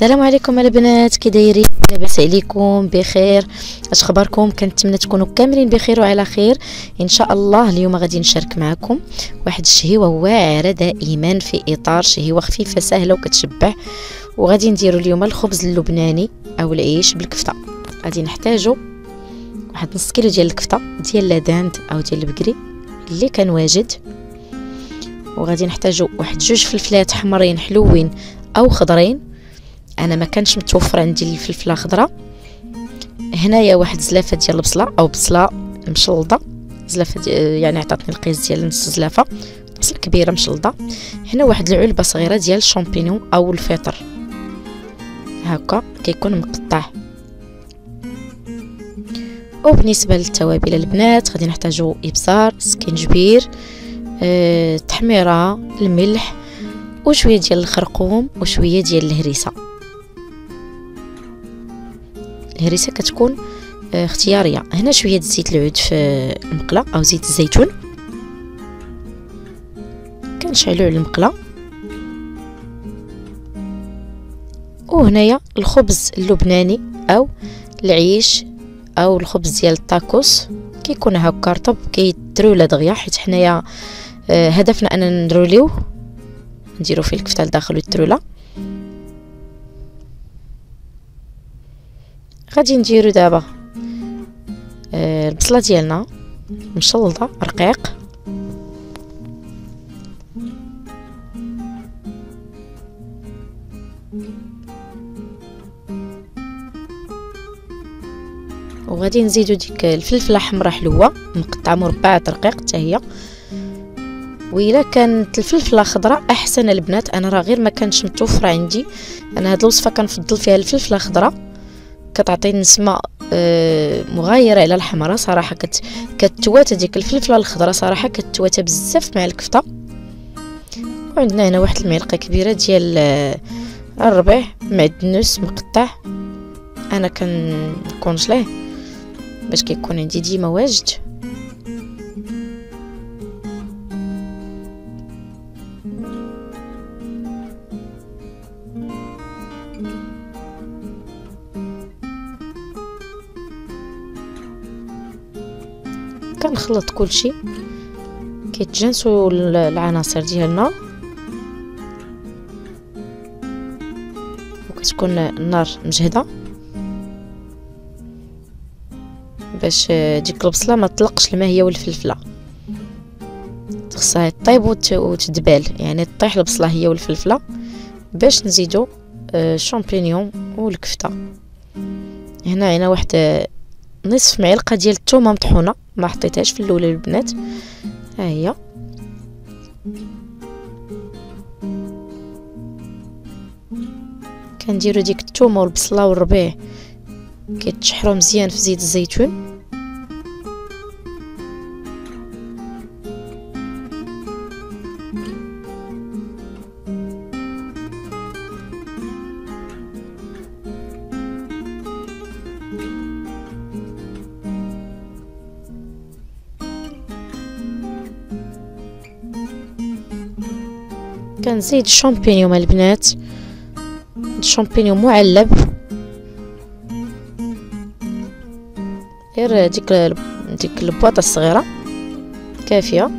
السلام عليكم البنات، كي دايرين؟ لاباس عليكم؟ بخير؟ اش اخباركم؟ كنتمنى تكونوا كاملين بخير وعلى خير ان شاء الله. اليوم غادي نشارك معكم واحد الشهيوه واعره دائما في اطار شهيوه خفيفه سهله وكتشبع. وغادي نديروا اليوم الخبز اللبناني او العيش بالكفته. غادي نحتاجوا واحد نص كيلو ديال الكفته ديال لاداند او ديال البقري اللي كان واجد، وغادي نحتاجوا واحد جوج فلفلات حمرين حلوين او خضرين. انا ما كانش متوفر عندي الفلفله خضراء. هنايا واحد زلافه ديال البصله او بصله مشلضه، زلافه يعني عطاتني القياس ديال نص زلافه، بصله كبيره مشلضه. هنا واحد العلبه صغيره ديال الشامبينيون او الفطر هكا كيكون مقطع. وبالنسبه للتوابل البنات غادي نحتاجوا ابزار، سكينجبير، تحميره، الملح، وشويه ديال الخرقوم وشويه ديال الهريسه. الهريسه كتكون اختياريه. هنا شويه زيت العود في المقله او زيت الزيتون، كنشعلوا على المقله. وهنايا الخبز اللبناني او العيش او الخبز ديال الطاكوس كيكون هكا رطب كيترولى دغيا، حيت حنايا هدفنا اننا نروليوه نديرو فيه الكفته لداخل التروله. غادي نديرو دابا البصله ديالنا مشلضه رقيق، وغادي نزيدو ديك الفلفله حمراء حلوه مقطعه مربعات رقيق حتى هي. وإلا كانت الفلفله خضراء احسن البنات، انا راه غير ما كانش متوفره عندي. انا هاد الوصفه كنفضل فيها الفلفله خضراء، كتعطي نسمه مغايره على الحمراء صراحه. كتواتى ديك الفلفله الخضراء صراحه كتواتى بزاف مع الكفته. وعندنا هنا واحد المعلقه كبيره ديال الربيع معدنوس مقطع، انا كنكونجليه باش كيكون عندي ديما واجد. كنخلط كلشي كيتجانسوا العناصر ديالنا، وكتكون النار مجهده باش ديك البصله ما تطلقش الماء هي والفلفله. خصها طيب وتدبال، يعني طيح البصله هي والفلفله باش نزيدو الشامبينيون والكفته. هنا واحد نصف معلقه ديال الثومه مطحونه، ما حطيتهاش في الاول البنات، ها هي. كنديروا ديك الثومه والبصله والربيع كيتشحروا مزيان في زيت الزيتون. كنزيد الشامبينيون البنات، الشامبينيون معلب، غير ديك البواطه الصغيره كافيه.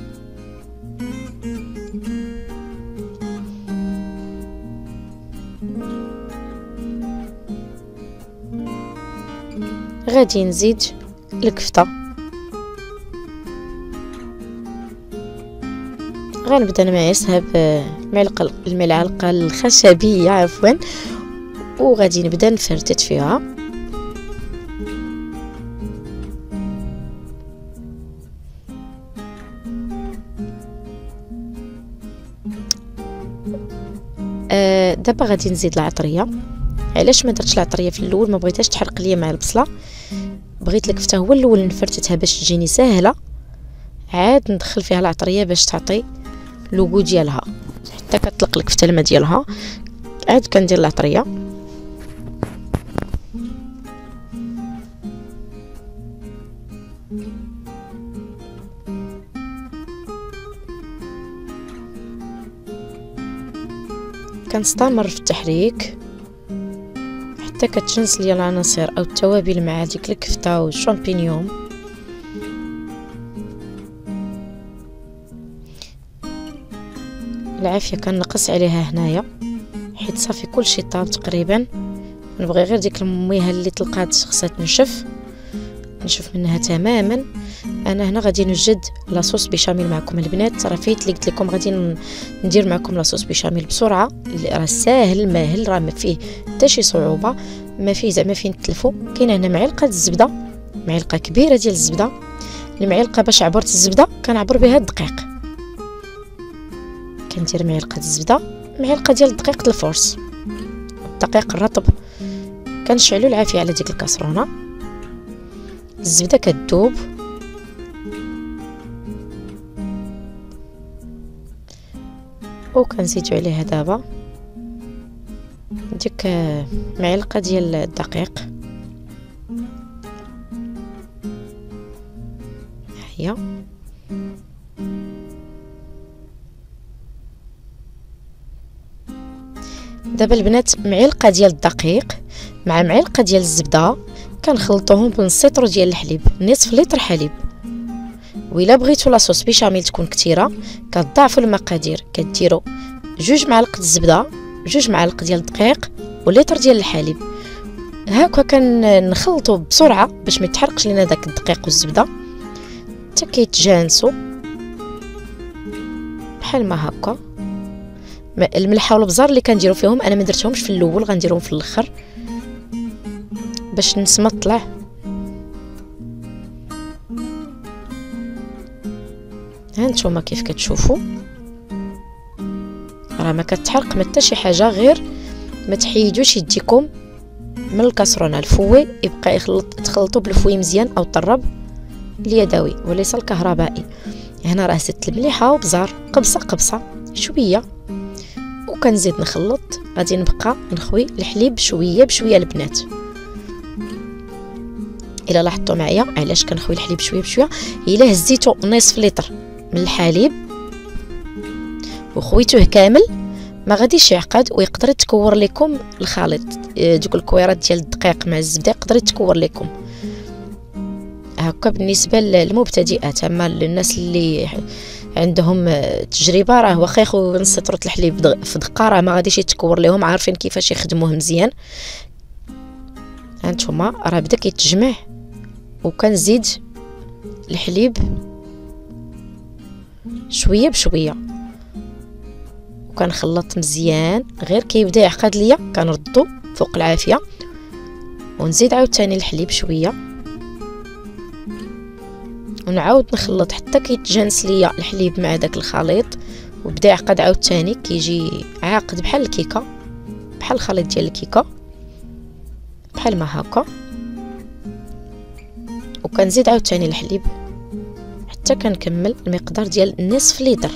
غادي نزيد الكفته، غنبدا نمعسها بالملعقه الخشبيه عفوا، وغادي نبدا نفرتت فيها. دابا غادي نزيد العطريه. علاش ما درتش العطريه في الاول؟ ما بغيتهاش تحرق ليا مع البصله، بغيت الكفته هو الاول نفرتتها باش تجيني ساهله، عاد ندخل فيها العطريه باش تعطي لوغو ديالها. حتى كتطلق الكفته الماء ديالها عاد كندير العطريه. كنستمر في التحريك حتى كتجنس ليا العناصر او التوابل مع ديك الكفته والشامبينيون. العافيه كنقص عليها هنايا حيت صافي كلشي طاب تقريبا. نبغي غير ديك الميها اللي طلقات خصها تنشف منها تماما. انا هنا غادي نوجد لاصوص بيشاميل معكم البنات. راه فايت اللي قلت لكم غادي ندير معكم لاصوص بيشاميل بسرعه، راه ساهل ماهل، راه ما فيه حتى شي صعوبه، ما فيه زعما فين نتلفوا. كاينه هنا معلقه الزبده، معلقه كبيره ديال الزبده. المعلقه باش عبرت الزبده كنعبر بها الدقيق، كندير معلقه الزبده، معلقه ديال الدقيق الفورس، الدقيق الرطب. كنشعلو العافيه على ديك الكاسرونه. الزبده كتذوب وكنزيدو عليها دابا ديك معلقه ديال الدقيق. هي دابا البنات معلقه ديال الدقيق مع معلقه ديال الزبده كنخلطوهم بنص لتر ديال الحليب، نصف لتر حليب. وإلا بغيتو لاصوص بيشاميل تكون كثيره كتضاعفوا المقادير، كديروا 2 معالق الزبده، 2 معالق ديال الدقيق ولتر ديال الحليب. هكا كنخلطوا بسرعه باش ما يتحرقش لينا داك الدقيق والزبده حتى كيتجانسوا بحال ما هكا. الملحه والبزار اللي كنديروا فيهم انا ما درتهمش في الاول، غنديرهم في الاخر باش نسمه طلع. هانتوما كيف كتشوفوا راه ما كتحرق ما حتى شي حاجه، غير ما تحيدوش يديكم من الكاسرونه. الفوي يبقى تخلطوا بالفوي مزيان او الطرب اليدوي وليس الكهربائي. هنا راه زدت المليحه وبزار قبصه قبصه شويه، وكنزيد نخلط. غادي نبقى نخوي الحليب شويه بشويه البنات. الا لاحظتوا معايا علاش كنخوي الحليب شويه بشويه، الا هزيتو نصف لتر من الحليب وخويتوه كامل ما غاديش يعقد ويقدر يتكور لكم الخليط. دوك الكويرات ديال الدقيق مع الزبده يقدر يتكور لكم هكا. بالنسبه للمبتدئات، اما للناس اللي عندهم تجربه راه واخا ياخذوا نص لتر الحليب في دقه راه ما غاديش يتكور لهم، عارفين كيفاش يخدموه مزيان. هانتوما راه بدا كيتجمع وكنزيد الحليب شويه بشويه وكنخلط مزيان. غير كيبدا يعقد ليا كنردو فوق العافيه ونزيد عاوتاني الحليب شويه ونعاود نخلط حتى كيتجانس ليا الحليب مع داك الخليط وبدا يعقد عاوتاني، كيجي عاقد بحال الكيكه، بحال الخليط ديال الكيكه بحال ما هكا. وكنزيد عاوتاني الحليب حتى كنكمل المقدار ديال نصف لتر.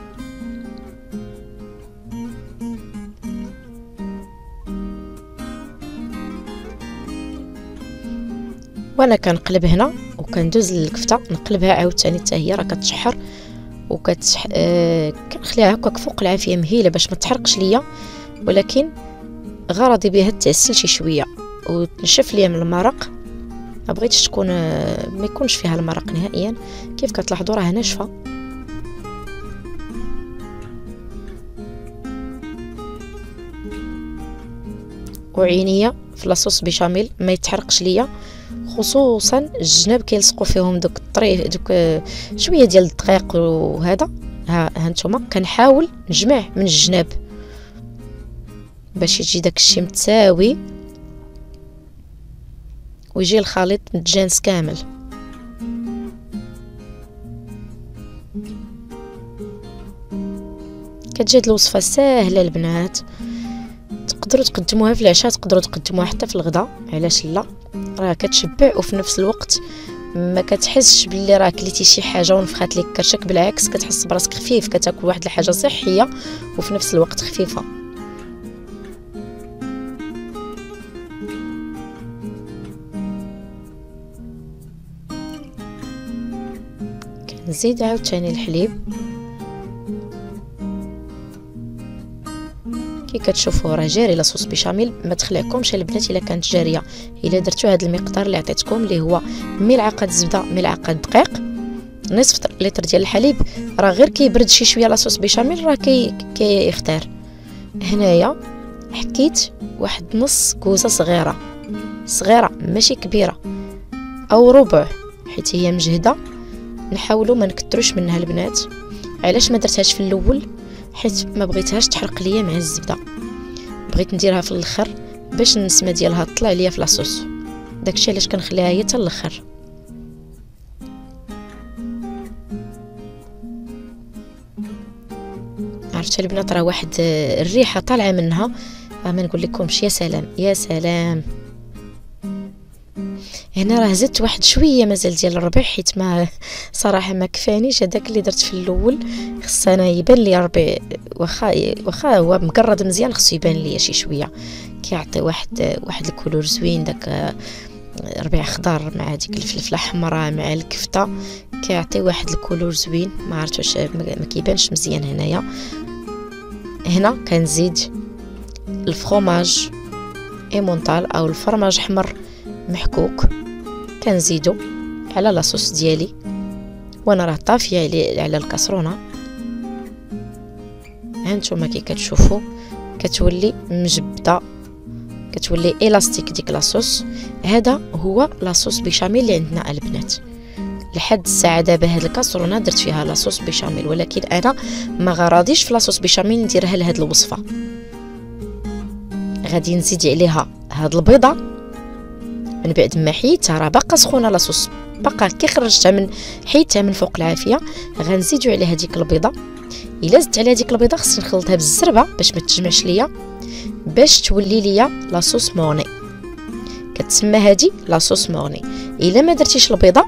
وانا كنقلب هنا وكندوز للكفته نقلبها عاوتاني حتى هي راه كتشحر كنخليها هكاك فوق العافيه مهيله باش ما تحرقش ليا، ولكن غرضي بها تعسل شي شويه وتنشف ليا من المرق. ما بغيتش تكون ما يكونش فيها المرق نهائيا. كيف كتلاحظوا راه ناشفه. وعينيا في لاصوص بيشاميل ما يتحرقش ليا، خصوصا الجناب كيلصقوا فيهم دوك الطريف دوك شويه ديال الدقيق وهذا. هانتوما كنحاول نجمع من الجناب باش يجي داك الشيء متساوي ويجي الخليط متجانس كامل. كتجي هاد الوصفه ساهله البنات، تقدروا تقدموها في العشاء، تقدروا تقدموها حتى في الغداء، علاش لا؟ راه كتشبع وفي نفس الوقت ما كتحسش باللي راه كليتي شي حاجه ونفخات لك كرشك، بالعكس كتحس براسك خفيف، كتاكل واحد الحاجه صحيه وفي نفس الوقت خفيفه. كنزيد عاوتاني الحليب كي كتشوفوا راه جاري لاصوص بيشاميل. ما تخلعكمش البنات الا كانت جاريه. الا درتوا هذا المقدار اللي عطيتكم اللي هو ملعقه زبده ملعقه دقيق نصف لتر ديال الحليب، راه غير كيبرد شي شويه لاصوص بيشاميل راه كيختار. هنايا حكيت واحد نص كوزه صغيره ماشي كبيره او ربع، حيت هي مجهده. نحاولوا ما نكثروش منها البنات. علاش ما درتهاش في الاول؟ حيت ما بغيتهاش تحرق ليا مع الزبده، بغيت نديرها في الاخر باش النسمه ديالها تطلع ليا في لاصوص. داكشي علاش كنخليها هي حتى الاخر. عرفتوا البنات راه واحد الريحه طالعه منها ما نقول لكمش. يا سلام يا سلام. هنا راه زدت واحد شويه مازال ديال الربع، حيت ما صراحه ما كفانيش هذاك اللي درت في الاول. خص انا يبان لي ربع، واخا هو مقرد مزيان خصو يبان لي شي شويه، كيعطي واحد الكولور زوين. داك ربيع خضر مع ديك الفلفله حمراء مع الكفته كيعطي واحد الكولور زوين. ما عرفت واش ما كيبانش مزيان هنايا. هنا كنزيد الفرomاج ايمونطال او الفرماج حمر محكوك، كنزيدو على لاصوص ديالي وانا راه طافيه على الكاسرونه. هانتوما كي كتشوفوا كتولي مجبده، كتولي الاستيك ديك لاصوص. هذا هو لاصوص بيشاميل اللي عندنا البنات. لحد الساعه دابا هاد الكاسرونه درت فيها لاصوص بيشاميل، ولكن انا ما غراضيش في لاصوص بيشاميل نديرها لهاد الوصفه. غادي نزيد عليها هاد البيضه من بعد ما حيتها، راه باقا سخونه لاصوص، باقا كي خرجتها من حيتها من فوق العافيه. غنزيدو عليها ديك البيضه. الا زدت عليها ديك البيضه خصني نخلطها بالزربه باش ما تجمعش ليا، باش تولي ليا لاصوص مورني. كتسمى هذه لاصوص مورني. الا ما درتيش البيضه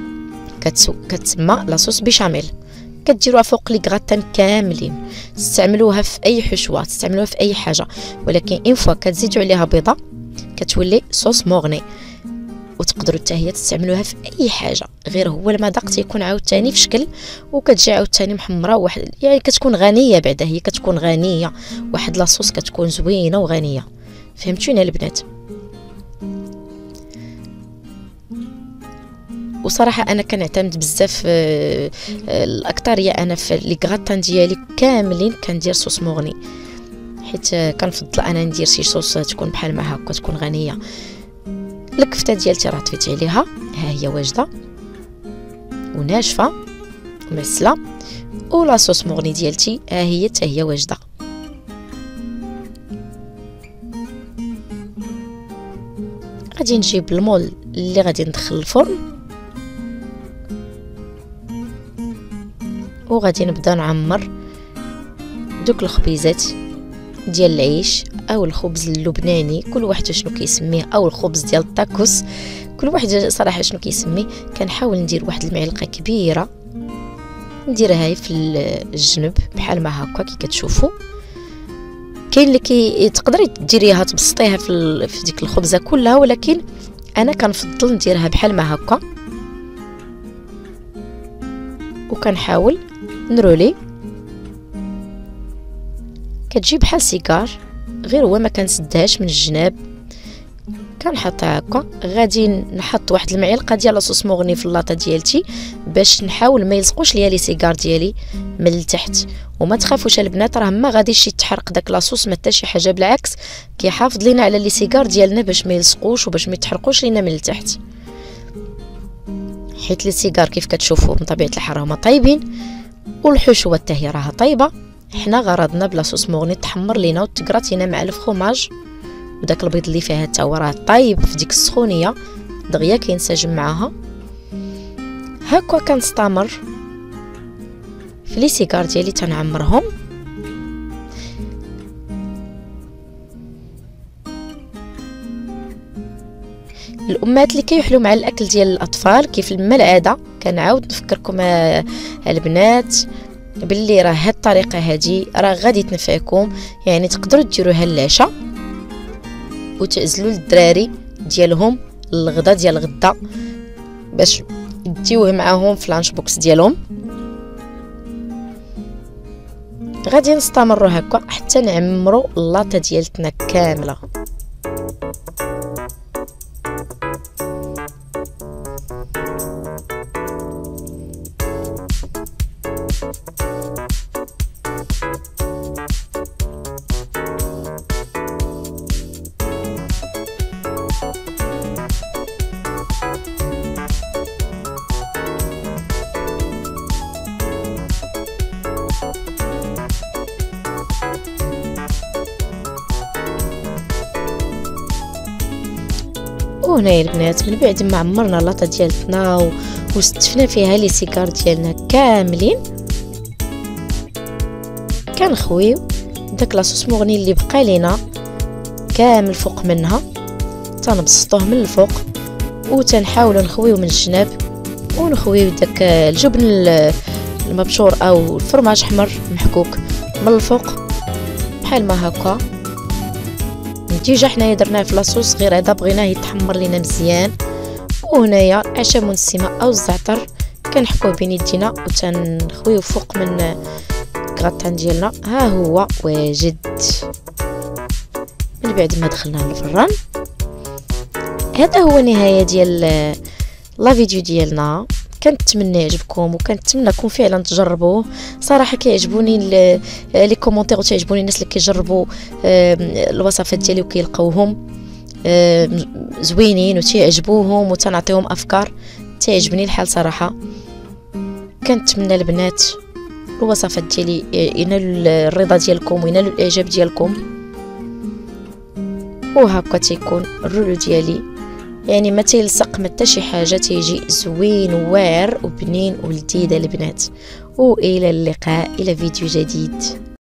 كتسمى لاصوص بيشاميل. كديروها فوق لي غراتان كاملين، تستعملوها في اي حشوه، تستعملوها في اي حاجه، ولكن ان فوا كتزيدوا عليها بيضه كتولي صوص مورني. وتقدروا حتى هي تستعملوها في اي حاجه، غير هو المذاق تيكون عاوتاني في شكل، وكتجي عاوتاني محمره واحد، يعني كتكون غنيه. بعدا هي كتكون غنيه، واحد لاصوص كتكون زوينه وغنيه. فهمتوني البنات؟ وصراحه انا كنعتمد بزاف الاكثريه انا في لي غراتان ديالي كاملين كندير صوص مغني، حيت كنفضل انا ندير شي صوص تكون بحال ما هكا تكون غنيه. الكفته ديالتي راه طفيت عليها، ها هي واجده وناشفه ومعسله. ولا صوص مغني ديالتي ها هي حتى هي واجده. غادي نجيب المول اللي غادي ندخل الفرن، وغادي نبدا نعمر دوك الخبيزات ديال العيش او الخبز اللبناني، كل واحد شنو كيسميه، او الخبز ديال الطاكوس، كل واحد صراحه شنو كيسميه. كنحاول ندير واحد المعلقه كبيره، نديرها في الجنب بحال ما هكا كي كتشوفوا. كاين اللي تقدري ديريها تبسطيها في ديك الخبزه كلها، ولكن انا كنفضل نديرها بحال ما هكا. وكنحاول نرولي، كتجي بحال سيجار، غير هو ما كنسدهاش من الجناب، كنحطها هكا. غادي نحط واحد المعلقه ديال لاصوص مغني في اللاطه ديالتي باش نحاول ما يلصقوش ليا لي سيجار ديالي من التحت. وما تخافوش البنات، راه ما غاديش يتحرق داك لاصوص ما حتى شي حاجه، بالعكس كيحافظ لينا على لي سيجار ديالنا باش ما يلصقوش وباش ما يتحرقوش لينا من التحت. حيت لي سيجار كيف كتشوفوا من طبيعه الحال هما طيبين، والحشوه حتى هي راها طيبه. حنا غرضنا بلا صوص مغني تحمر لينا وتكراتينا مع الفرomاج، وداك البيض اللي فيها حتى هو راه طايب في ديك السخونيه دغيا كينسجم معاها. هكا كنستمر في لي سيجار ديالي تنعمرهم. الامهات اللي كيحلوا مع الاكل ديال الاطفال كيف ما العاده، كنعاود نفكركم البنات باللي راه هاد الطريقه هادي راه غادي تنفعكم. يعني تقدروا ديروها للعشاء وتعزلوا للدراري ديالهم الغدا ديال الغدا باش ديوه معاهم في لانش بوكس ديالهم. غادي نستمروا هكا حتى نعمروا اللاطه ديالتنا كامله. وهنايا البنات من بعد ما عمرنا اللاطه ديالتنا وستفنا فيها لي سيكار ديالنا كاملين، كنخويو داك لاصوص مغني اللي بقى لينا كامل فوق منها، تنبسطوه من الفوق وتنحاولوا نخويو من الجناب، ونخويو داك الجبن المبشور او الفرماج احمر محكوك من الفوق بحال ما هكا. ديجا حنايا درناه في لاصوص، غير هذا بغيناه يتحمر لينا مزيان. وهنايا اعشاب منسمه او الزعتر كنحكوه بين يدينا وتنخويو فوق من الكراتان ديالنا. ها هو واجد. من بعد ما دخلناه للفران، هذا هو نهايه ديال لا فيديو ديالنا. كنتمنى يعجبكم وكنتمنىكم فعلا تجربوه. صراحه كيعجبوني لي كومونتير وتعجبوني الناس اللي كيجربوا الوصفات ديالي وكيلقاوهم زوينين وتيعجبوهم وتنعطيهم افكار. تعجبني الحال صراحه. كنتمنى البنات الوصفات ديالي ينالوا الرضا ديالكم وينالوا الاعجاب ديالكم. وهكا تيكون الرولو ديالي، يعني ما تيلصق ما حتى شي حاجه، تيجي زوين وواعر وبنين ولذيذ البنات. والى اللقاء الى فيديو جديد.